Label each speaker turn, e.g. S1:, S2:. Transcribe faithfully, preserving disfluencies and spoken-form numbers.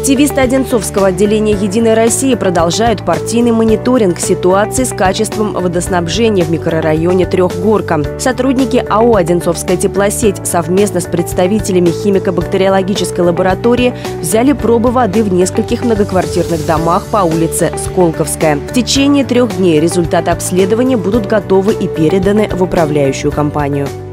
S1: Активисты Одинцовского отделения «Единой России» продолжают партийный мониторинг ситуации с качеством водоснабжения в микрорайоне Трехгорка. Сотрудники АО «Одинцовская теплосеть» совместно с представителями химико-бактериологической лаборатории взяли пробы воды в нескольких многоквартирных домах по улице Сколковская. В течение трех дней результаты обследования будут готовы и переданы в управляющую компанию.